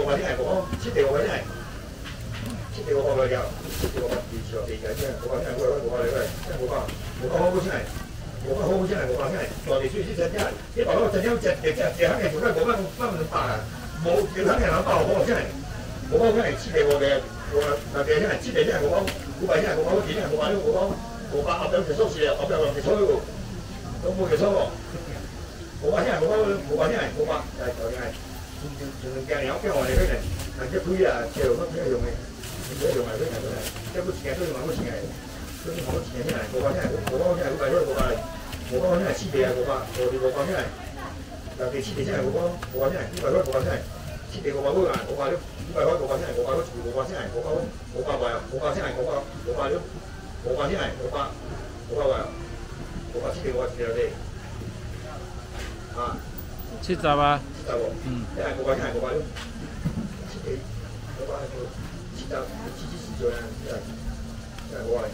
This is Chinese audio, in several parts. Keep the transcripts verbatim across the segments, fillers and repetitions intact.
五百千，五百七地五百千，七地五百个了，七地五百二十地个千，五百千，五百五百个，千五百，五百好好千，五百好好千，五百千，大地水是真正，你大佬真正只只只只肯定做得五百百分之百啊，冇只肯定人百五百千，五百千七地五个，五百那地千七地千五百五百千，五百几千，五百六五百五百后边就收市了，后边就收了，都冇就收了。五百千，五百五百千，五百，係就係，仲仲仲驚你屋企我哋嗰陣，係一推啊，借路乜嘢用嘅，唔使用係嗰陣嗰陣，一個錢都用好多錢係，都用好多錢嘅係，五百千，五百千係五百多，五百，五百千係黐地啊，五百，我哋五百千係，尤其黐地真係五百，五百千係五百多，五百千係，黐地五百多啊，五百六，五百多，五百千係五百多，五百千係五百，五百位啊，五百千係五百，五百六，五百千係五百，五百位啊，五百黐地五百條地。啊， 七十啊， 七十喎，嗯，一係五百，一係五百咯，七幾，五百係七十，七七四咗啦，一係一係五百，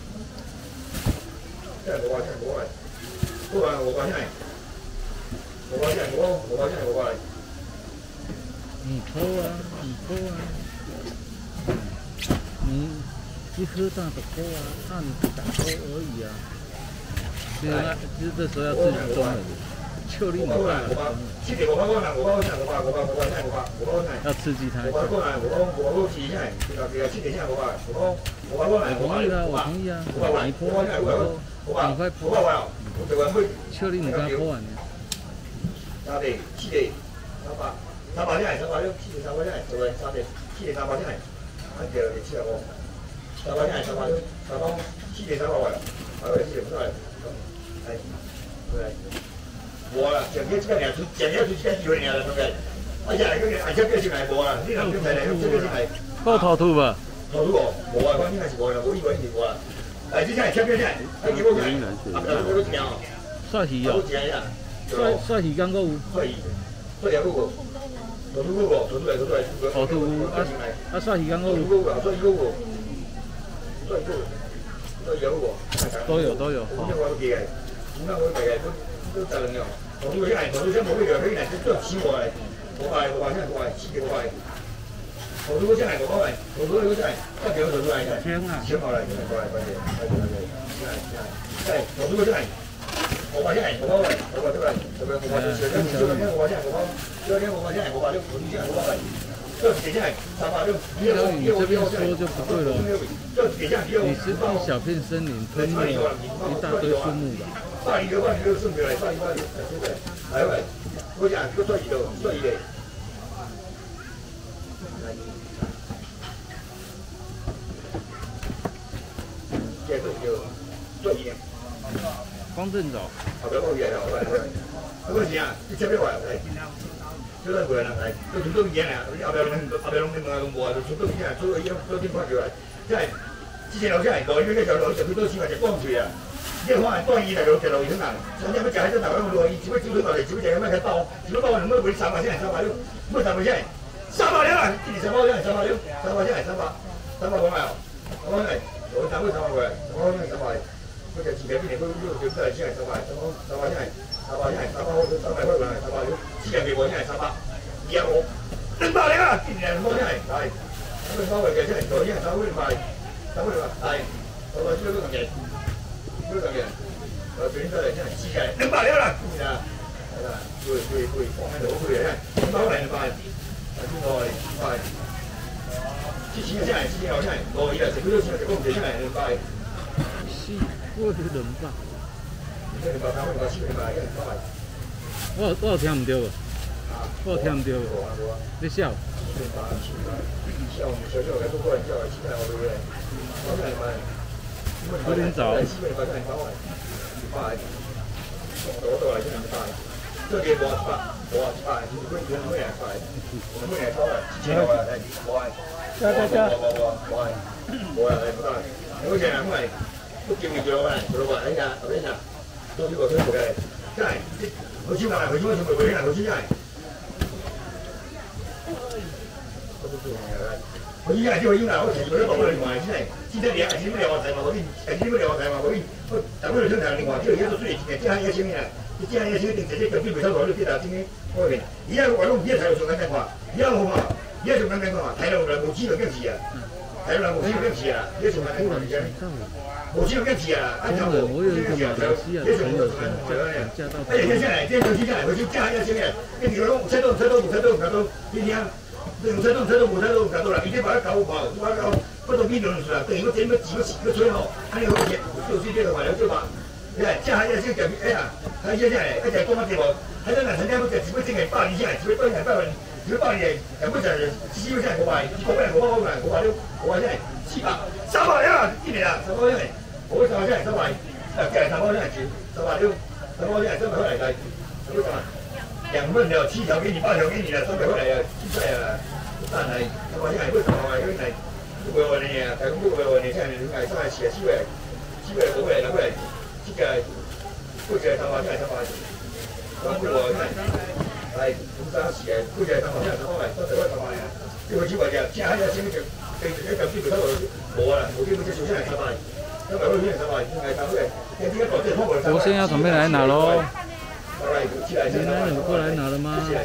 一係五百，一係五百，五百五百一係，五百一係五百，五百一係五百。 唔錯啊，唔錯啊，你一喝大的喝啊，看打喝而已啊，其实其实这时候要自己装的。确定我讲，我讲，七点五百块呢，五百块钱，五百，五百，五百钱，五百，五百块钱。 要刺激他。 五百块呢，五百，五百块钱，这个这个七点钱，五百，五百，五百块呢， 我同意啊，我同意啊。 五百块，五百块，五百，五百， 赶快五百块哦，我这个会。 确定你刚喝完呢？ 三点，七点，三百，三百钱，三百六，七点三百钱，对不对？三点，七点三百钱，按照你七十五，三百钱，三百六，三百，七点三百块，还有七点五块，哎，对。无啦，上个即个年，上个就即个机会年啦，同嘅。啊，日嚟嗰个，而且表先係無啦，呢兩邊係嚟，即個先係。 夠圖圖吧？ 圖圖喎，無啊，關鍵係無啦，冇呢個呢條啦。誒，之前係車邊先，係幾多錢？啊，有幾多錢啊？ 刷魚啊！刷刷魚缸嗰個。 刷魚，刷魚嗰個。圖圖嗰個，圖圖嚟，圖圖嚟。 圖圖啊啊！刷魚缸嗰個。 圖圖嗰個，刷魚嗰個。刷魚嗰個。刷魚嗰個。 都有都有。 咁樣我都記嘅，咁樣我都記嘅，都都質量嘅。我都係，我都想冇呢樣，呢樣都係錢我係，我係我係真係我係錢嘅我係，我都真係我係，我都真係得幾多度都係真係，錢啊，錢我係真係我係關鍵，係真係真係真係，我都真係，我話真係我係，我話真係，咁樣我話真係，我話真係我話真係，我話真係我話真係，我話真係我係，這幾件三百六， 你你這邊說就不對了，你是幫小片森林吞沒一大堆樹木吧？ 八二嘅八二都送佢嚟，八二八二，係咪？嗰隻都多二度，多二嚟。即係叫多二。 方正早。 後邊嗰嘢又係係。嗰個時啊，啲車邊話係，都係佢啦，係，都做到嘢啦。後邊後邊龍點啊，龍冇啊，做到嘢啊，做到嘢都點發佢嚟？即係之前老師係來嗰啲就來就佢多錢或者光住啊。即係可能當然係老隻路遠行，甚至乜就喺咗大灣路，只不過招佢落嚟，只不過有咩嘅包，只不過我哋乜會三百先係三百六，乜三百先係三百兩啊！之前三百先係三百六，三百先係三百，三百講埋，我講係我賺咗三百嘅，我講係三百，佢就自己邊年都都都都係先係三百，三百三百先係三百先係三百，三百開運係三百六，之前嘅我先係三百，而家我兩百零啊！之前係我先係係，咁佢收嘅嘅先係我先係三百零八，三百零八係，我話知道嗰樣嘢。嗰樣嘢，我轉出嚟真係黐嘅，兩百兩啦，係啦，係啦，會會會放喺度好嘅，兩百零八，係邊個係兩百？之前真係之前我真係我以為食好多錢，食嗰唔食真係兩百。 是，我係兩百。 兩百三，兩百四，兩百一，兩百。 我我有聽唔到喎，我有聽唔到喎，你笑？ 兩百四，笑唔笑？笑嘅都個人笑係黐係我哋嘅，我真係咪？ 有點早。 我到嚟先係八，即係幾多八？我話八，如果如果咩係八，我咩係多啊？之前我係我係，我我我我我係我係係唔得，好似係咁係都叫唔叫我係，佢話哎呀，後邊啊，都呢個推嘅，真係佢先話佢先佢佢佢先係。我依家知我依家我前嗰啲講嘅另外先係，先得兩，先乜兩個題目嗰邊，先乜兩個題目嗰邊，但嗰條先係另外，呢條嘢都雖然係即係一千嘅，你即係一千定直接就邊回收落去啲大千嘅嗰邊，而家我都唔知睇到做緊咩話，而家好嘛，而你仲咁樣講啊？睇到啦，無錢就驚事啊！睇到啦，無錢就驚事啊！你仲咁樣講而家？無錢就驚事啊！一條無錢就驚事啊！你仲咁樣講啊？哎呀，接下來，這東西下來，我就加一些嘅，你如果車都車都車都唔夠多，你聽，用車都車都冇車都唔夠多啦，已經把它搞跑，把它搞不到邊度去啦。等如果整個幾個個吹號，睇你好嘢，就是這個話嚟做法。你係加一些嘅，哎呀，睇一些嚟，一隻多乜嘢喎？喺度人成日都只會淨係百年先嚟，只會多人百年。如果百年根本就係只會真係我話，我話我話我話我話都我話真係四百三百啊！呢年啊，三百真係，我三百真係三百，誒計三百真係少，三百都三百真係三百嚟計，咁啊，兩份就七條給你，八條給你啦，三百嚟啊，七塊啊，但係三百真係為什麼啊？因為係不過我哋啊，但係咁不過我哋聽人係三百四啊，四位，四位五位兩位，即係不過三百真係三百，咁不過真係。係咁生時誒，估計等我聽日等我嚟，多謝多謝我嚟啊！呢個只話就即係喺一先就地一嚿資料收到冇啊，冇啲冇啲數先係失敗，因為嗰啲係失敗，係搞嘅。點解搞這方法？ 我現在準備來拿嘍。 你那你過來拿了嗎？準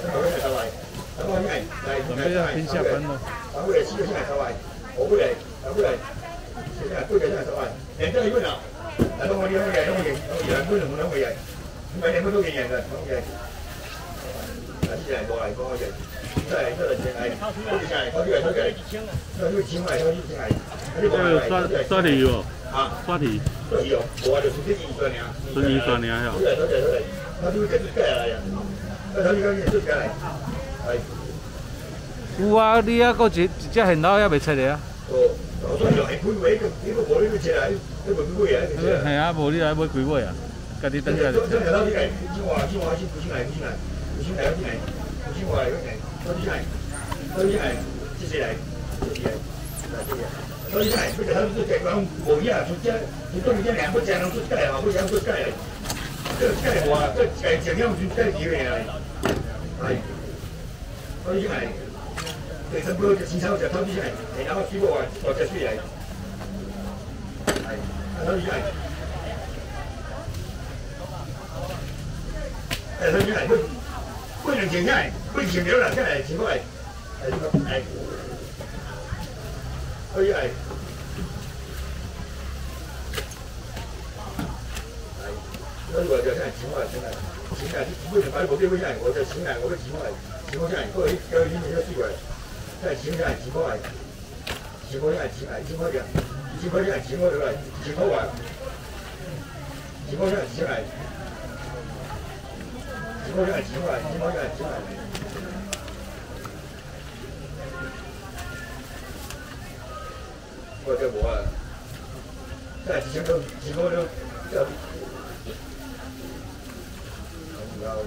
備要拼下班咯。 等佢哋黐咗先係失敗，我會嚟，等佢嚟，先係估計先係失敗。人真係要拿，但係我哋兩個人，兩個人，兩個人冇兩個人，唔係兩個都認人嘅，兩個人。呢隻係過嚟過去，真係真係淨係，好似係，好似係，好似係，好似錢嚟，好似係。呢個係刷刷題喎。啊，刷題。 刷題哦，我話就純粹二算嘅。 純二算嘅係。好嚟，好嚟，好嚟，我都整出嚟啦，又。我睇呢間嘢出嚟，係。 有啊，你啊，個一一隻現撈也未出嚟啊。 哦，我所以就係配位，呢個冇呢個車嚟，呢個配位啊。 係啊，無你來買幾位啊？家己等下。 真真係撈啲嚟，先話先話先，先嚟先嚟。先嚟，先嚟，先過嚟嗰陣，嗰啲係，嗰啲係，即係嚟，嗰啲係，嗰啲係，佢就喺度隻講無嘢啊，出街，你都唔知兩個隻，出街啊，好似出街嚟，即係街話，即係成日出街幾樣嘢，係，嗰啲係，其實嗰隻錢收就偷啲係，然後輸過話或者輸嚟，係，偷啲係，誒偷啲係。貴人錢真係，貴錢了啦，真係錢過嚟，係呢個係，所以係，係，所以話就真係錢過嚟，真係，錢係，貴人擺部機會真係，我就錢係，我都錢過嚟，錢過真係，嗰個有啲嘢都輸過嚟，真係錢真係錢過嚟，錢過真係錢係，錢過嘅，錢過真係錢過嚟，錢過話，錢過真係錢係。錢過真係錢過嚟，錢過真係錢過嚟。我這我，真係錢過錢過都就，然後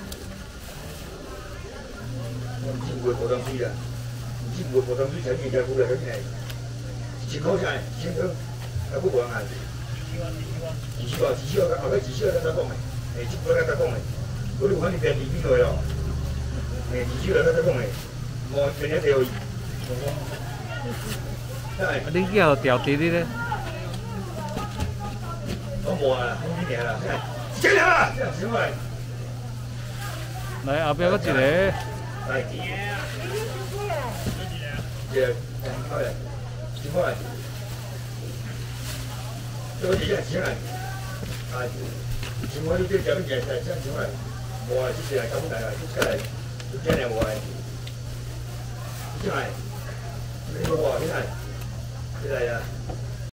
我唔知會冇得輸啊，唔知會冇得輸錢，而家估嚟嗰啲係錢過真係錢過，係不過係，幾千個幾千個，後尾幾千個在講嘅，誒，幾個在講嘅。嗰啲揾你病邊度咯？誒，自主嚟得得講嚟，我成日掉，真係。你幾號掉地啲咧？我冇啊，冇呢啲啦，真係。幾條啊？真係少嚟。嚟後邊嗰隻嚟。係。隻，開嚟，轉開嚟。嗰隻真係少嚟。係。轉開呢啲有啲嘢係真少嚟。冇啊！之前係咁大啊，出嚟，真係冇啊！真係，呢個喎真係，真係啊！